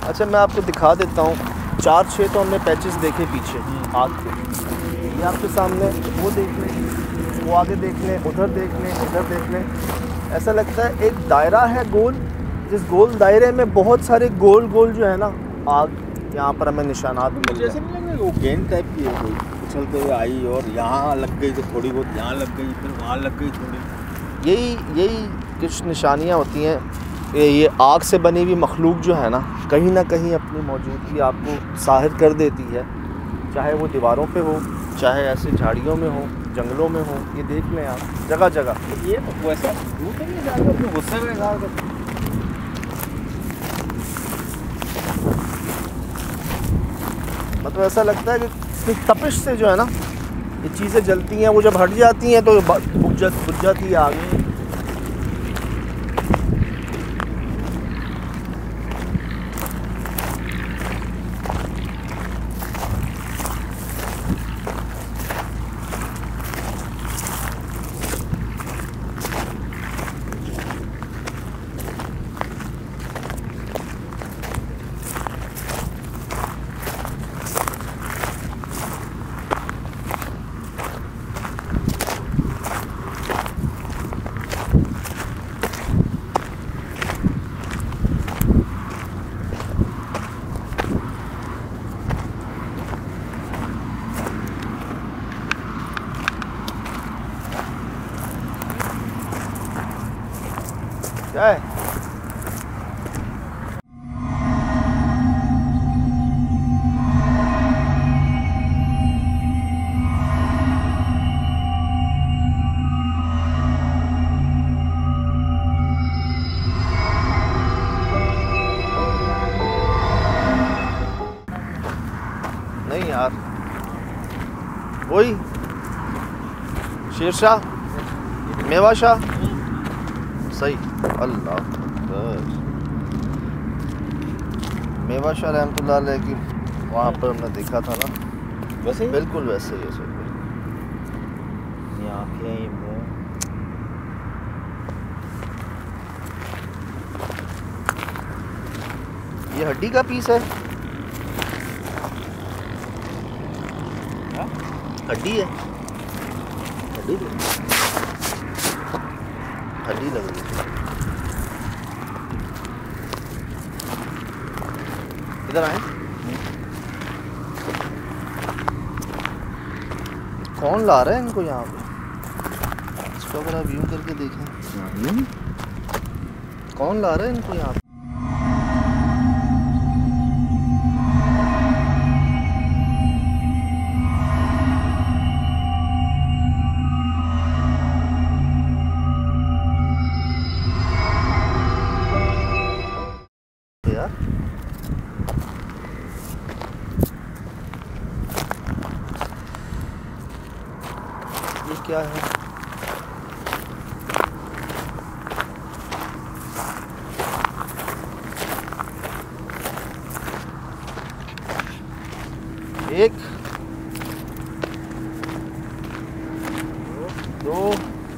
अच्छा मैं आपको दिखा देता हूँ, 4-6 तो हमने पैचेस देखे पीछे आग के। ये आपके सामने, वो देख लें, वो आगे देख लें, उधर देख लें, इधर देख लें। ऐसा लगता है एक दायरा है गोल, जिस गोल दायरे में बहुत सारे गोल गोल जो है ना आग, यहाँ पर हमें निशानात मिल रहे हैं। जैसे नहीं लग रहा वो गेंद टाइप की है, कोई उछलते हुए आई और यहाँ लग गई तो थोड़ी बहुत यहाँ लग गई, फिर वहाँ लग गई थोड़ी। यही कुछ निशानियाँ होती हैं। ये आग से बनी हुई मखलूक जो है ना कहीं अपनी मौजूदगी आपको ज़ाहिर कर देती है, चाहे वो दीवारों पे हो, चाहे ऐसे झाड़ियों में हो, जंगलों में हो। ये देख लें आप, जगह जगह। ये वैसा दूर नहीं जाकर अपने गुस्से में इजहार करते। मतलब ऐसा लगता है कि तपिश से जो है ना ये चीज़ें जलती हैं, वो जब हट जाती हैं तो बुझ जाती है आग। क्या है? नहीं यार, वही शेरशाह, मेवा शाह, सही। अल्लाह मेवा शाह रहमतुल्लाह अलैह की वहाँ पर हमने देखा था ना, वैसे ही बिल्कुल वैसे ही है सर। ये आँखें, ये मुँह। ये हड्डी का पीस है, हड्डी है, हड्डी लग रही है। इधर आए, कौन ला रहा है इनको यहाँ पे? इसको अगर आप व्यू करके देखें, कौन ला रहा है इनको यहाँ पे? ये क्या है? एक, दो,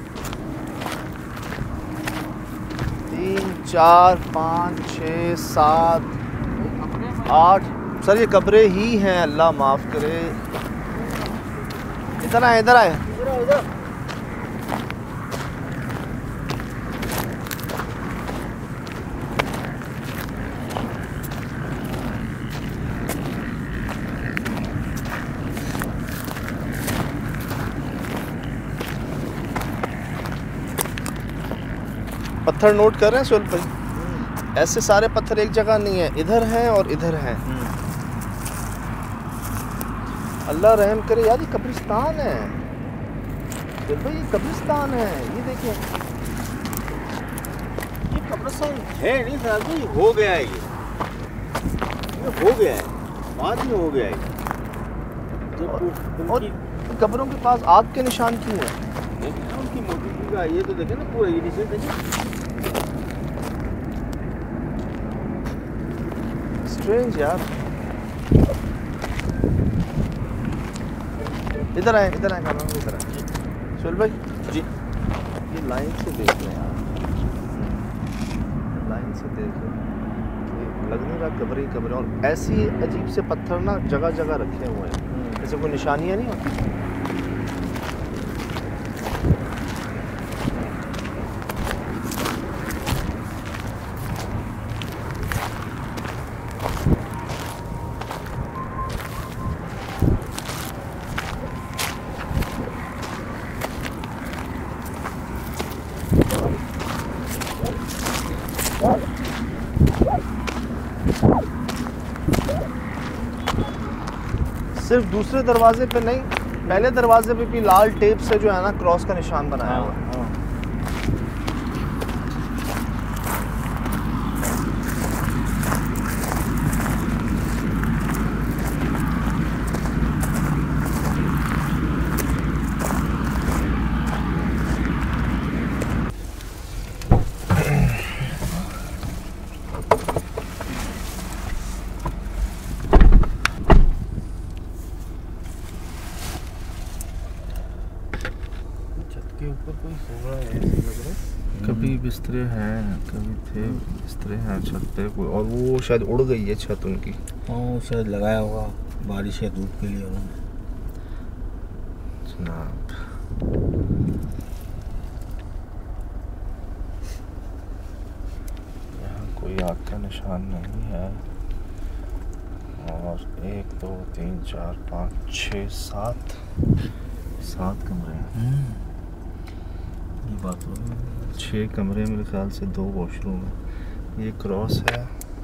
3, 4, 5, 6, 7, 8। सर ये कब्रें ही हैं, अल्लाह माफ़ करे। इधर आए, इधर आए। पत्थर नोट कर रहे हैं सोहेल भाई? ऐसे सारे पत्थर एक जगह नहीं है, इधर हैं और इधर हैं। अल्लाह रहम करे यार, ये कब्रिस्तान है सोहेल भाई, ये कब्रिस्तान है। ये देखिए, ये कब्रिस्तान है नहीं साहब जी, हो गया है ये हो गया है, बाद में हो गया है। और कब्रों के पास आग के निशान क्यों है? उनकी मौजूदगी का ये तो देखे ना, पूरा ये निशान देखिए। स्ट्रेंज यार। इधर आए, इधर आए, कामरान इधर आए। सोहेल भाई जी, ये लाइन से देख लें यार, लाइन से देख लें। लग नहीं रहा कब्र ही कब्र। और ऐसी अजीब से पत्थर ना जगह जगह रखे हुए हैं, जैसे कोई निशानियाँ नहीं होती। सिर्फ दूसरे दरवाजे पे नहीं, पहले दरवाजे पे भी लाल टेप से जो है ना क्रॉस का निशान बनाया हुआ है। के ऊपर कोई सो रहा है ऐसे लग रहा है। कभी बिस्तरे हैं, कभी थे बिस्तरे हैं छत पे कोई, और वो शायद उड़ गई है छत उनकी। हाँ शायद लगाया होगा बारिश या धूप के लिए उन्होंने। जनाब यहाँ कोई आग का निशान नहीं है। और 1 2 3 4 5 6 7 कमरे हैं। ये बात हो 6 कमरे, मेरे ख्याल से 2 वॉशरूम है। ये क्रॉस है,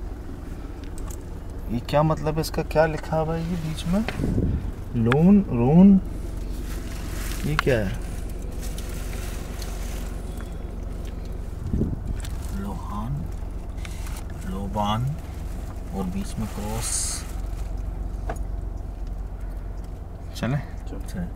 ये क्या मतलब है इसका, क्या लिखा हुआ है ये बीच में, लोन रोन, ये क्या है? लोहान लोबान और बीच में क्रॉस। चले चल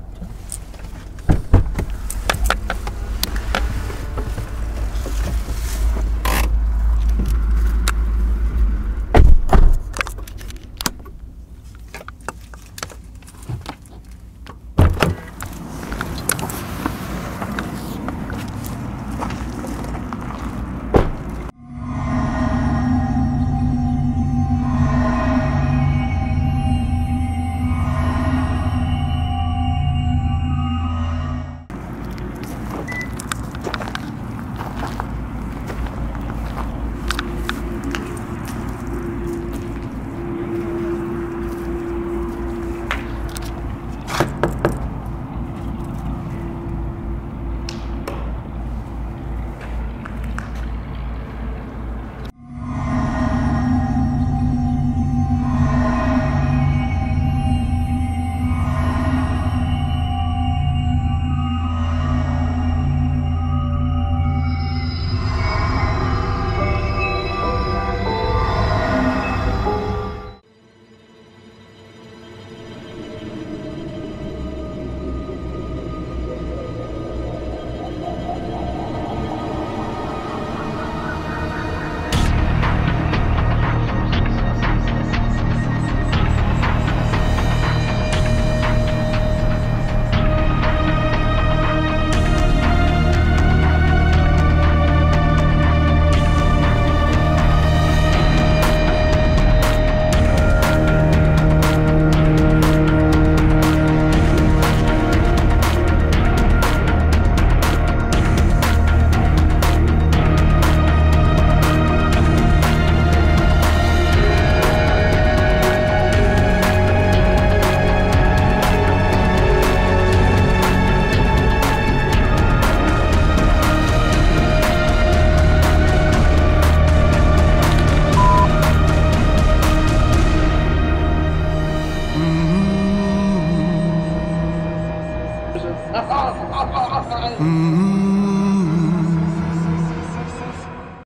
Mm-hmm.